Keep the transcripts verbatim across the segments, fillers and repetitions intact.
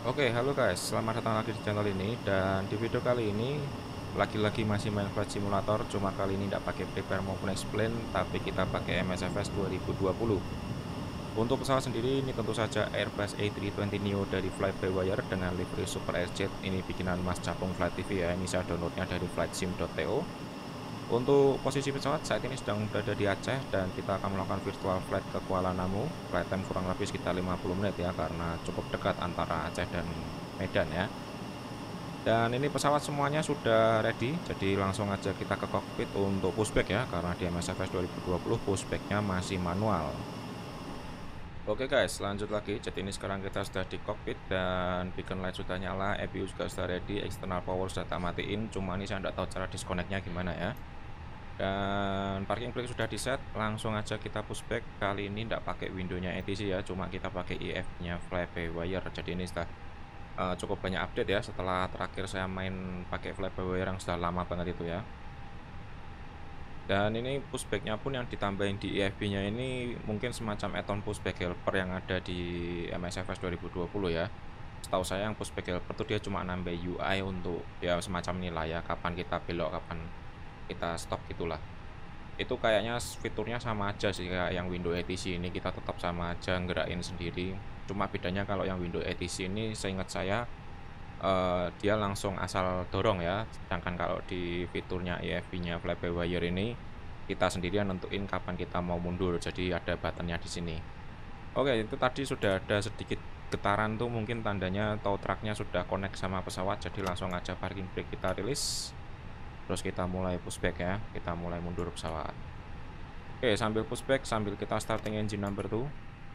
Oke, halo guys, selamat datang lagi di channel ini. Dan di video kali ini lagi-lagi masih main Flight Simulator. Cuma kali ini tidak pakai prepare maupun explain, tapi kita pakai M S F S dua ribu dua puluh. Untuk pesawat sendiri ini tentu saja Airbus A tiga ratus dua puluh neo dari Fly by Wire dengan livery Super Airjet. Ini bikinan Mas Capung Flight T V ya. Ini saya downloadnya dari flightsim dot to. Untuk posisi pesawat saat ini sedang berada di Aceh dan kita akan melakukan virtual flight ke Kuala Namu. Flight time kurang lebih sekitar lima puluh menit ya, karena cukup dekat antara Aceh dan Medan ya. Dan ini pesawat semuanya sudah ready, jadi langsung aja kita ke kokpit untuk pushback ya, karena di M S F S dua ribu dua puluh pushbacknya masih manual. Oke guys, lanjut lagi. Jadi ini sekarang kita sudah di kokpit dan beacon light sudah nyala, E P U juga sudah ready, external power sudah tak matiin. Cuma ini saya tidak tahu cara disconnectnya gimana ya. Dan parking brake sudah di set, langsung aja kita pushback. Kali ini tidak pakai windownya A T C ya, cuma kita pakai I F nya Fly by Wire. Jadi ini sudah uh, cukup banyak update ya, setelah terakhir saya main pakai Fly by Wire yang sudah lama banget itu ya. Dan ini pushbacknya pun yang ditambahin di I F B nya ini mungkin semacam add-on pushback helper yang ada di M S F S dua ribu dua puluh ya. Setahu saya yang pushback helper itu dia cuma nambah U I untuk ya semacam nilai ya, kapan kita belok, kapan kita stop gitulah. Itu kayaknya fiturnya sama aja sih kayak yang window A T C ini, kita tetap sama aja ngerakin sendiri. Cuma bedanya kalau yang window A T C ini seingat saya uh, dia langsung asal dorong ya. Sedangkan kalau di fiturnya I F B nya Fly by Wire ini kita sendirian nentuin kapan kita mau mundur. Jadi ada buttonnya di sini. Oke, itu tadi sudah ada sedikit getaran tuh, mungkin tandanya tow trucknya sudah connect sama pesawat. Jadi langsung aja parking brake kita rilis. Terus kita mulai pushback ya, kita mulai mundur pesawat. Oke, sambil pushback, sambil kita starting engine number two.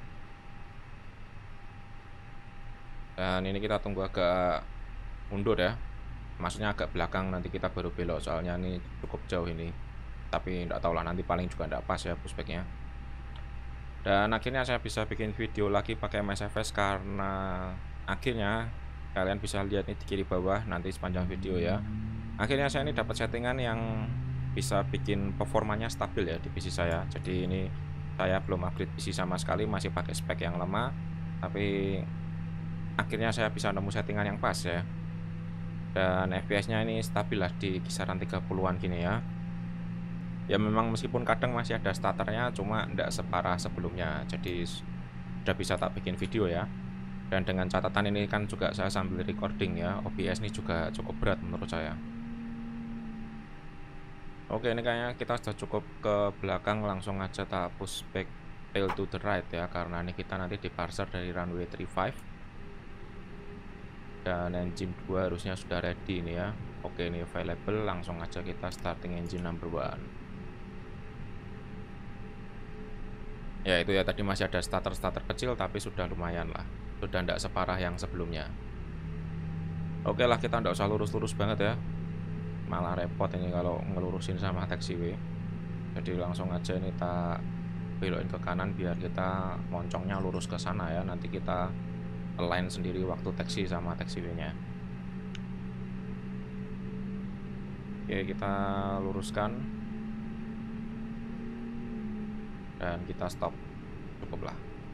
Dan ini kita tunggu agak mundur ya, maksudnya agak belakang, nanti kita baru belok, soalnya ini cukup jauh ini. Tapi enggak tahu lah, nanti paling juga enggak pas ya pushbacknya. Dan akhirnya saya bisa bikin video lagi pakai M S F S, karena akhirnya kalian bisa lihat nih di kiri bawah nanti sepanjang video ya. Akhirnya saya ini dapat settingan yang bisa bikin performanya stabil ya di P C saya. Jadi ini saya belum upgrade P C sama sekali, masih pakai spek yang lemah. Tapi akhirnya saya bisa nemu settingan yang pas ya. Dan F P S nya ini stabil lah di kisaran tiga puluhan gini ya. Ya memang meskipun kadang masih ada stutternya, cuma tidak separah sebelumnya. Jadi udah bisa tak bikin video ya. Dan dengan catatan ini kan juga saya sambil recording ya, O B S ini juga cukup berat menurut saya. Oke, ini kayaknya kita sudah cukup ke belakang, langsung aja tak pushback tail to the right ya, karena ini kita nanti departure dari runway tiga puluh lima. Dan engine dua harusnya sudah ready ini ya. Oke, ini available, langsung aja kita starting engine number one. Ya itu ya, tadi masih ada starter-starter kecil tapi sudah lumayan lah, sudah tidak separah yang sebelumnya. Oke lah, kita tidak usah lurus-lurus banget ya, malah repot ini kalau ngelurusin sama taxiway. Jadi langsung aja ini tak belokin ke kanan biar kita moncongnya lurus ke sana ya, nanti kita align sendiri waktu taxi sama taxiway-nya. Oke, kita luruskan dan kita stop, cukuplah.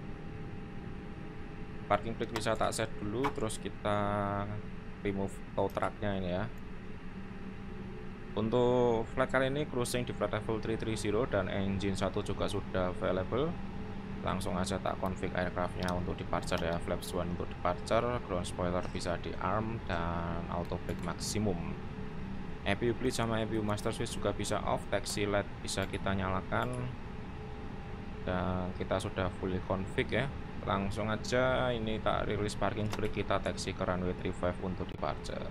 Parking brake bisa tak set dulu, terus kita remove tow trucknya ini ya. Untuk flight kali ini cruising di flight level tiga ratus tiga puluh dan engine satu juga sudah available. Langsung aja tak config aircraftnya untuk departure ya, flaps one untuk departure, ground spoiler bisa di arm dan auto brake maksimum. E P U bleed sama E P U master switch juga bisa off, taxi light bisa kita nyalakan. Dan kita sudah fully config ya. Langsung aja ini tak rilis parking brake, kita taxi ke runway tiga puluh lima untuk departure.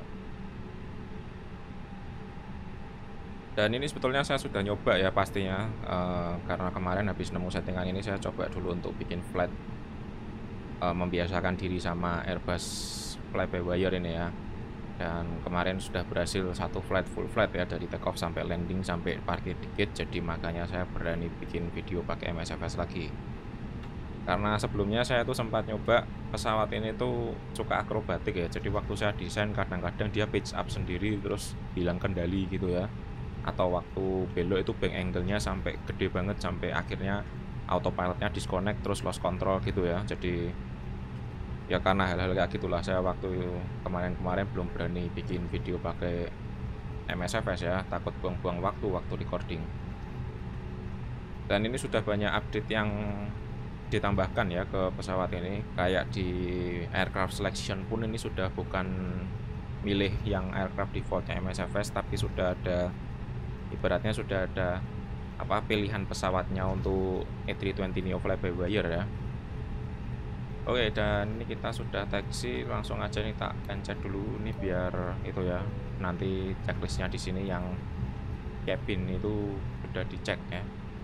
Dan ini sebetulnya saya sudah nyoba ya pastinya, uh, karena kemarin habis nemu settingan ini saya coba dulu untuk bikin flight, uh, membiasakan diri sama Airbus Fly by Wire ini ya. Dan kemarin sudah berhasil satu flight full flight ya, dari take off sampai landing sampai parkir di gate. Jadi makanya saya berani bikin video pakai M S F S lagi, karena sebelumnya saya tuh sempat nyoba pesawat ini tuh suka akrobatik ya. Jadi waktu saya desain kadang-kadang dia pitch up sendiri terus hilang kendali gitu ya, atau waktu belok itu bank angle-nya sampai gede banget sampai akhirnya autopilotnya disconnect terus lost control gitu ya. Jadi Ya karena hal-hal kayak gitulah saya waktu kemarin-kemarin belum berani bikin video pakai M S F S ya, takut buang-buang waktu waktu recording. Dan ini sudah banyak update yang ditambahkan ya ke pesawat ini, kayak di aircraft selection pun ini sudah bukan milih yang aircraft defaultnya M S F S, tapi sudah ada, ibaratnya sudah ada apa pilihan pesawatnya untuk A tiga dua puluh neo fly-by-wire ya. Oke, dan ini kita sudah taksi, langsung aja nih tak pencet dulu ini biar itu ya, nanti checklistnya di sini yang cabin itu sudah dicek ya.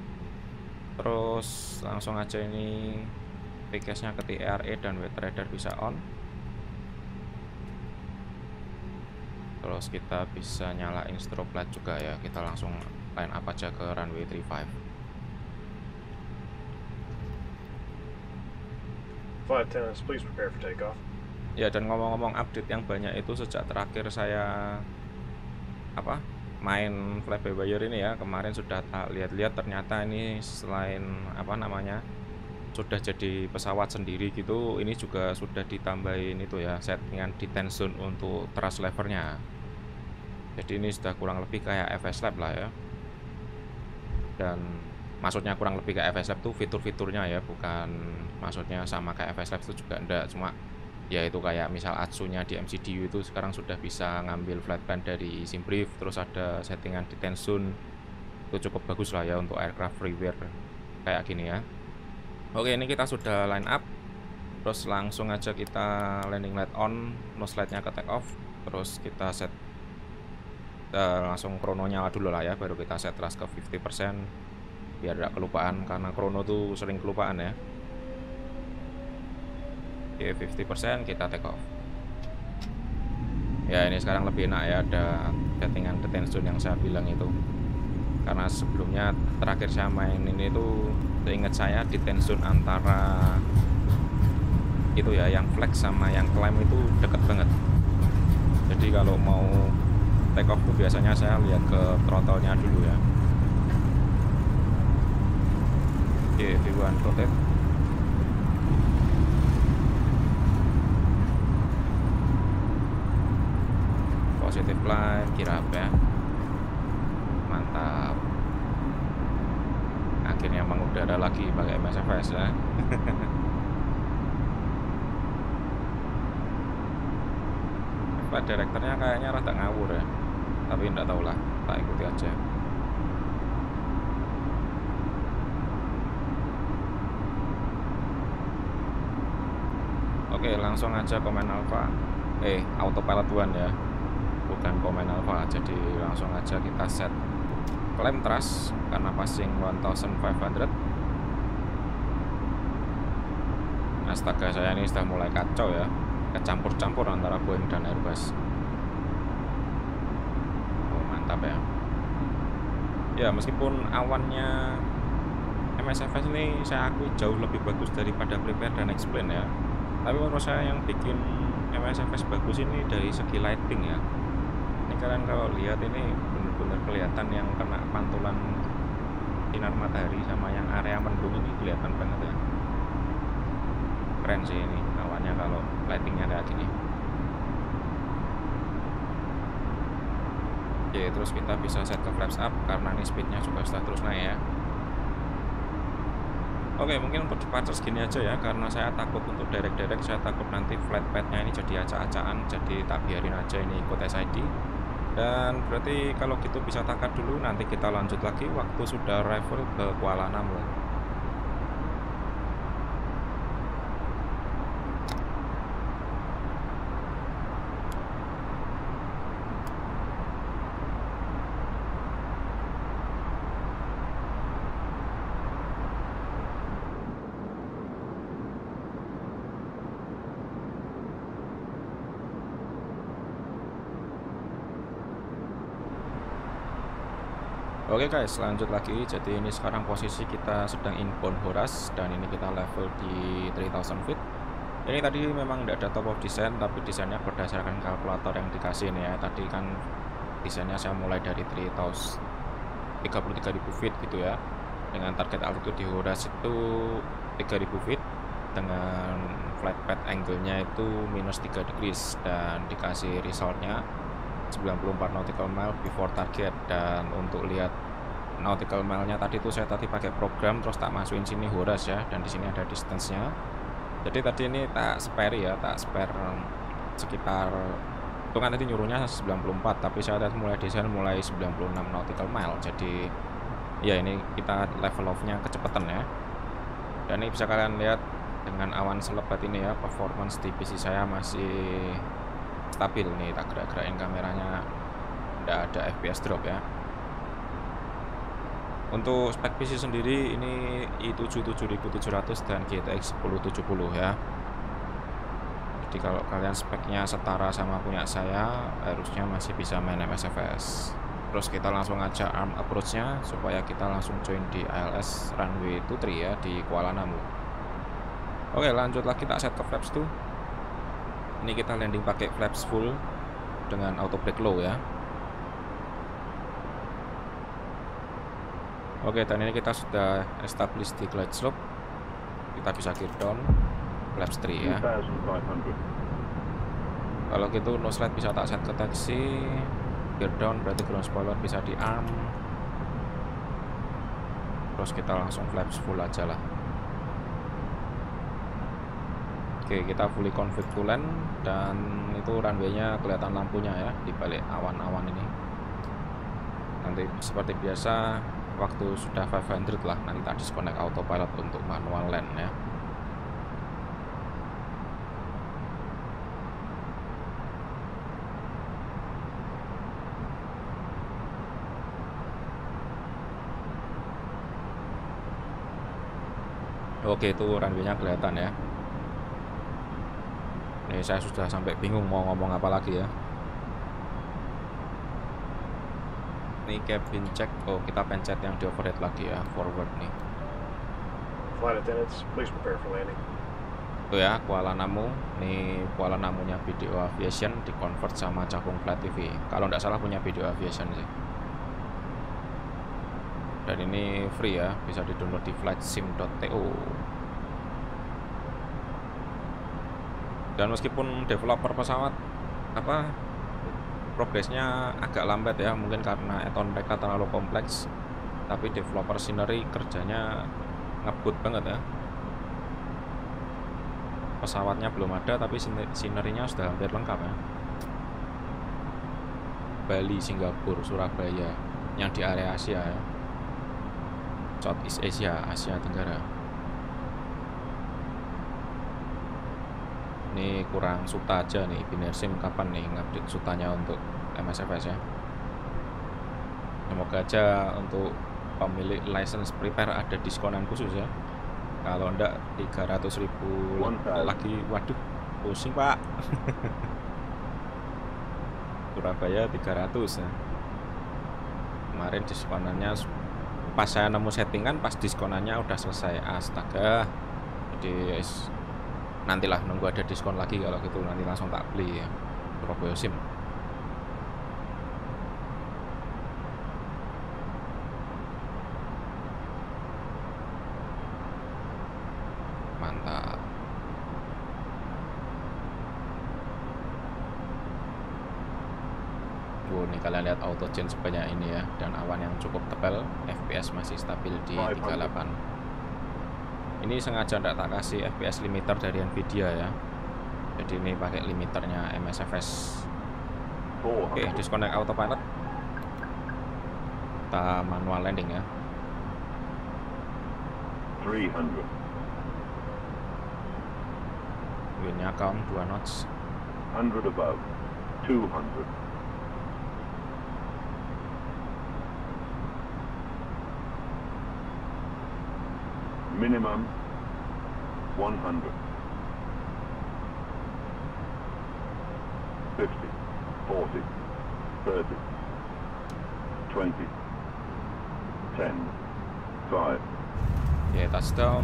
Terus langsung aja ini P-gas nya ke T R E dan weather radar bisa on. Terus kita bisa nyalain strobe light juga ya, kita langsung line up aja ke runway tiga puluh lima. Flight attendants, please prepare for takeoff. Ya, dan ngomong-ngomong update yang banyak itu sejak terakhir saya apa main fly-by-wire ini ya, kemarin sudah tak lihat-lihat ternyata ini selain apa namanya sudah jadi pesawat sendiri gitu, ini juga sudah ditambahin itu ya settingan detention zone untuk thrust levernya. Jadi ini sudah kurang lebih kayak F S Lab lah ya. Dan maksudnya kurang lebih kayak F S Lab tuh fitur-fiturnya ya, bukan maksudnya sama kayak F S Lab itu juga enggak, cuma ya itu kayak misal Atsu-nya di M C D U itu sekarang sudah bisa ngambil flight plan dari SimBrief, terus ada settingan detention zone, itu cukup bagus lah ya untuk aircraft freeware kayak gini ya. Oke, ini kita sudah line up, terus langsung aja kita landing light on, nose light-nya ke take off, terus kita set uh, langsung krononya dulu lah ya, baru kita set thrust ke lima puluh persen biar tidak kelupaan, karena krono tuh sering kelupaan ya. Oke, lima puluh persen kita take off. Ya, ini sekarang lebih enak ya, ada settingan detention yang saya bilang itu. Karena sebelumnya terakhir saya main ini tuh seingat saya detention antara itu ya, yang flex sama yang climb itu deket banget. Jadi kalau mau take off tuh biasanya saya lihat ke throttle-nya dulu ya. Oke, V satu rotate. Positive climb, kira apa ya? Mantap. Akhirnya mengudara lagi pakai M S F S ya. Flight directornya kayaknya rada ngawur ya, tapi enggak tahu lah, tak ikuti aja. Oke, langsung aja Command Alpha, eh autopilot one ya, bukan Command Alpha. Jadi langsung aja kita set climb thrust karena passing lima ratus. Astaga, saya ini sudah mulai kacau ya, kecampur-campur antara Boeing dan Airbus. Oh, mantap ya. Ya, meskipun awannya M S F S ini saya akui jauh lebih bagus daripada Prepare dan Explain ya, tapi menurut saya yang bikin M S F S bagus ini dari segi lighting ya. Ini kalian kalau lihat ini benar-benar kelihatan yang kena pantulan sinar matahari sama yang area mendung ini kelihatan banget ya. Keren sih ini awannya kalau lightingnya kayak gini. Oke, terus kita bisa set ke flaps up karena ini speednya juga sudah terus naik ya. Oke, mungkin untuk departure segini aja ya, karena saya takut untuk direct-direct, saya takut nanti flight path-nya ini jadi acak-acakan, jadi tak biarin aja ini ikut S I D. Dan berarti kalau gitu bisa takat dulu, nanti kita lanjut lagi waktu sudah arrival ke Kuala Namu. Oke guys, lanjut lagi. Jadi ini sekarang posisi kita sedang inbound Horas dan ini kita level di tiga ribu feet. Ini tadi memang tidak ada top of design, tapi desainnya berdasarkan kalkulator yang dikasih nih ya. Tadi kan desainnya saya mulai dari tiga puluh tiga ribu feet gitu ya, dengan target altitude di Horas itu tiga ribu feet dengan flight path angle-nya itu minus tiga degrees dan dikasih resultnya sembilan puluh empat nautical mile before target. Dan untuk lihat nautical mile-nya tadi tuh saya tadi pakai program terus tak masukin sini Horas ya, dan di sini ada distance-nya. Jadi tadi ini tak spare ya, tak spare sekitar itu kan tadi nyuruhnya sembilan puluh empat, tapi saya tadi mulai desain mulai sembilan puluh enam nautical mile. Jadi ya ini kita level off-nya kecepatan ya. Dan ini bisa kalian lihat dengan awan selebat ini ya, performance di P C saya masih stabil nih. Tak gerak-gerakin kameranya, tidak ada F P S drop ya. Untuk spek P C sendiri ini i tujuh tujuh ribu tujuh ratus dan G T X sepuluh tujuh puluh ya. Jadi kalau kalian speknya setara sama punya saya, harusnya masih bisa main M S F S. Terus kita langsung aja arm approach-nya supaya kita langsung join di I L S runway dua puluh tiga ya di Kuala Namu. Oke, lanjut lagi, tak set ke flaps tuh. Ini kita landing pakai flaps full dengan auto brake low ya. Oke, dan ini kita sudah establish di glide slope. Kita bisa gear down flaps tiga ya. Kalau gitu nose slide bisa tak set ke taxi, gear down berarti ground spoiler bisa di arm. Terus kita langsung flaps full aja lah. Oke, kita fully config to land, dan itu runway-nya kelihatan lampunya ya di balik awan-awan ini. Nanti seperti biasa waktu sudah lima ratus lah, nanti tak disconnect autopilot untuk manual land ya. Oke, itu runway-nya kelihatan ya. Ini saya sudah sampai bingung mau ngomong apa lagi ya. Ini cabin check. Oh, kita pencet yang di overhead lagi ya, forward nih. Flight attendants, please prepare for landing. Itu ya, Kuala Namu. Ini Kuala Namunya Video Aviation di convert sama Cakung Flight T V. Kalau nggak salah punya Video Aviation sih. Dan ini free ya, bisa di-download di flightsim dot to. Dan meskipun developer pesawat apa progresnya agak lambat ya, mungkin karena add-on mereka terlalu kompleks, tapi developer scenery kerjanya ngebut banget ya. Pesawatnya belum ada tapi scenery-nya sudah hampir lengkap ya. Bali, Singapura, Surabaya yang di area Asia ya, Southeast Asia, Asia Tenggara. Ini kurang suta aja nih, Binersim kapan nih ngupdate sutanya untuk M S F S ya. Semoga aja untuk pemilik license prepare ada diskonan khusus ya. Kalau enggak tiga ratus ribu lagi, waduh pusing pak. Surabaya tiga ratus ya. Kemarin diskonannya pas saya nemu settingan, pas diskonannya udah selesai, astaga. Jadi nantilah nunggu ada diskon lagi, kalau gitu nanti langsung tak beli ya Surabaya SIM. Mantap. Wow, nih kalian lihat auto change sebanyak ini ya, dan awan yang cukup tebal, F P S masih stabil di tiga puluh delapan. Ini sengaja tidak tak kasih F P S limiter dari Nvidia ya. Jadi ini pakai limiternya M S F S. Oke, disconnect autopilot. Kita manual landing ya. three hundred. Windnya count dua knots. one hundred above. two hundred. Minimum one hundred. fifty, forty, thirty, twenty, ten, five. Oke, touchdown.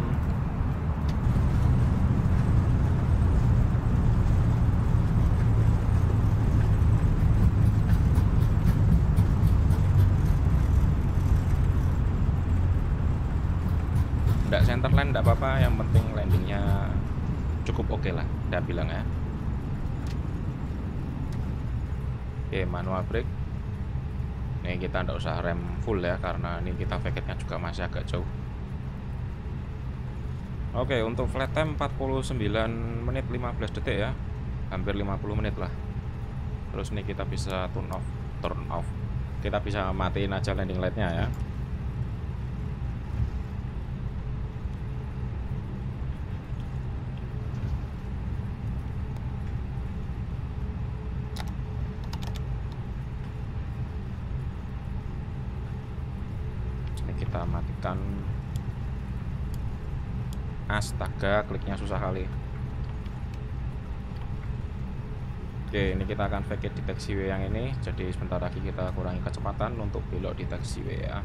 Nggak center land nggak apa-apa, yang penting landingnya cukup oke lah, saya bilang ya. Oke, manual brake. Nih kita nggak usah rem full ya, karena ini kita vacate-nya juga masih agak jauh. Oke, untuk flat time empat puluh sembilan menit lima belas detik ya, hampir lima puluh menit lah. Terus nih kita bisa turn off, turn off. Kita bisa matiin aja landing light-nya ya. Ini kita matikan. Astaga, kliknya susah kali. Oke, ini kita akan vacate di taxiway yang ini. Jadi sebentar lagi kita kurangi kecepatan untuk belok di taxiway ya.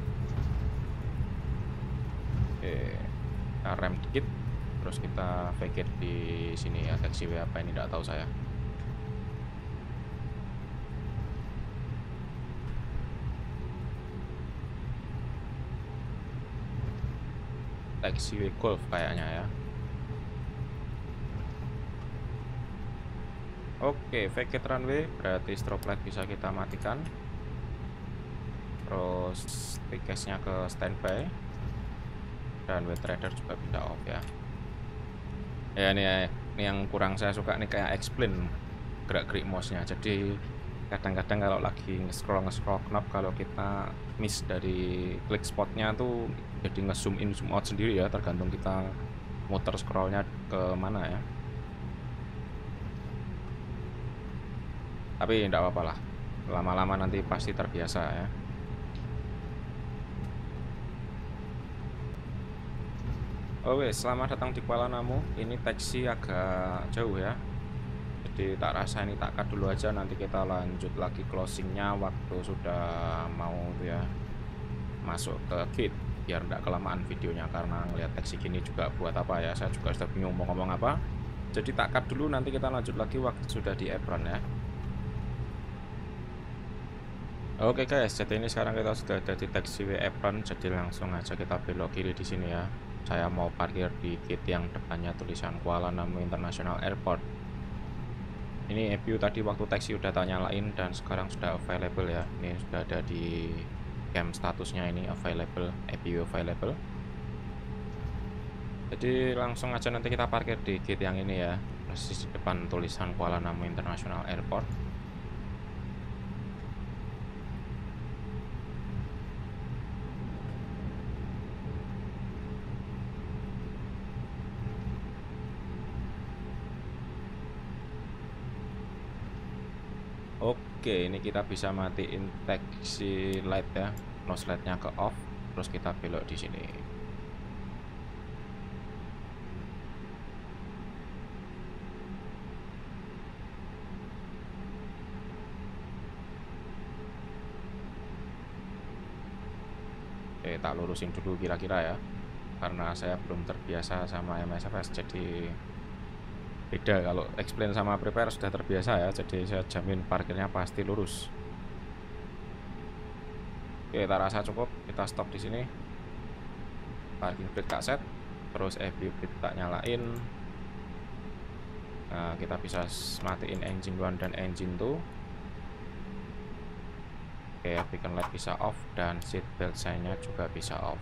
Oke, kita rem dikit. Terus kita vacate di sini ya. Taxiway apa ini tidak tahu saya. Taxiway Golf kayaknya ya. Oke, vacate runway berarti strobe light bisa kita matikan. Terus tiketnya ke standby. Dan wet rider juga bisa off ya. Ya ini, ini yang kurang saya suka nih, kayak explain gerak-gerik mouse-nya. Jadi kadang-kadang kalau lagi nge-scroll nge-scroll knob, kalau kita miss dari klik spotnya tuh jadi nge-zoom in zoom out sendiri ya, tergantung kita muter scrollnya ke mana ya. Tapi tidak apa-apa lah, lama-lama nanti pasti terbiasa ya. Oke, selamat datang di Kuala Namu. Ini taksi agak jauh ya, jadi tak rasa ini tak cut dulu aja, nanti kita lanjut lagi closingnya waktu sudah mau ya masuk ke gate, biar tidak kelamaan videonya, karena ngeliat taksi gini juga buat apa ya, saya juga sudah bingung mau ngomong apa. Jadi tak cut dulu, nanti kita lanjut lagi waktu sudah di apron ya. Oke guys, jadi ini sekarang kita sudah ada di taxiway apron, jadi langsung aja kita belok kiri di sini ya. Saya mau parkir di gate yang depannya tulisan Kuala Namu International Airport. Ini E P U tadi waktu taksi udah tak nyalain dan sekarang sudah available ya. Ini sudah ada di cam statusnya, ini available, E P U available. Jadi langsung aja nanti kita parkir di gate yang ini ya, persis di depan tulisan Kuala Namu International Airport. Oke, ini kita bisa matiin taxi light ya, nose light-nya ke off, terus kita belok di sini. Oke, tak lurusin dulu kira-kira ya, karena saya belum terbiasa sama M S F S, jadi beda. Kalau explain sama prepare sudah terbiasa ya, jadi saya jamin parkirnya pasti lurus. Oke, tak rasa cukup, kita stop di sini. Parking brake tak set, terus E B U brake tak nyalain. Nah, kita bisa matiin engine one dan engine two. Oke, beacon light bisa off dan seat belt sign-nya juga bisa off.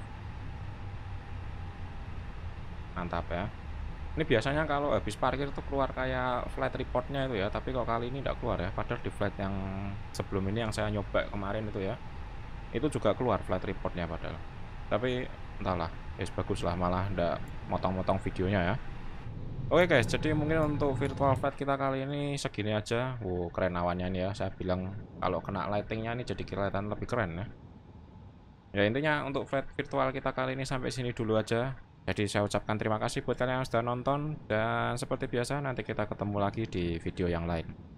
Mantap ya. Ini biasanya kalau habis parkir tuh keluar kayak flight reportnya itu ya, tapi kok kali ini tidak keluar ya. Padahal di flight yang sebelum ini yang saya nyoba kemarin itu ya, itu juga keluar flight reportnya padahal. Tapi entahlah, ya bagus lah, malah ndak motong-motong videonya ya. Oke guys, jadi mungkin untuk virtual flight kita kali ini segini aja. Wow, keren awannya nih ya. Saya bilang kalau kena lightingnya ini jadi kelihatan lebih keren ya. Ya intinya untuk flight virtual kita kali ini sampai sini dulu aja. Jadi saya ucapkan terima kasih buat kalian yang sudah nonton, dan seperti biasa nanti kita ketemu lagi di video yang lain.